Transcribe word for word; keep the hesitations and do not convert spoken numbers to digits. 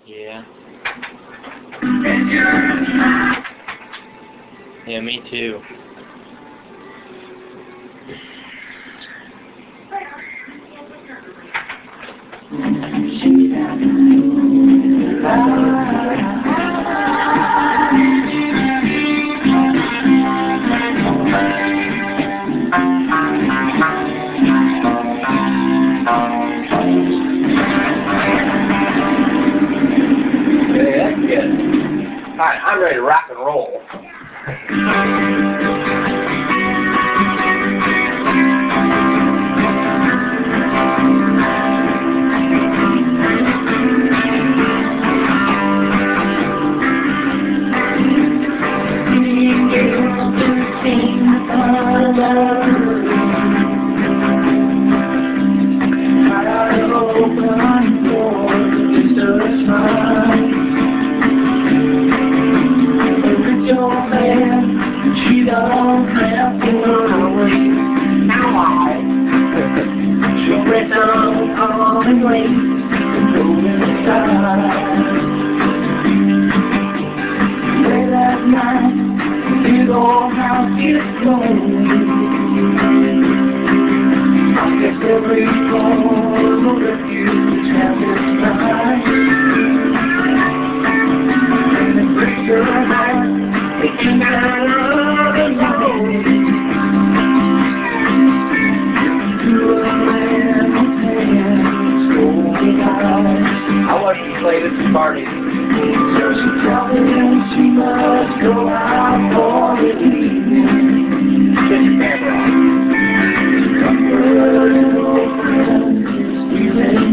Yeah. Yeah, me too. Alright, I'm ready to rock and roll. She don't have to worry. She'll break down all the grace and go inside. Late at night, the old house is lonely. I guess every floor of refuge has its night. And it breaks your heart. Thinking that I love alone. To a man whose hands holding eyes. I watched you play this at parties. So she tells me she must go out for the evening. Get your camera on.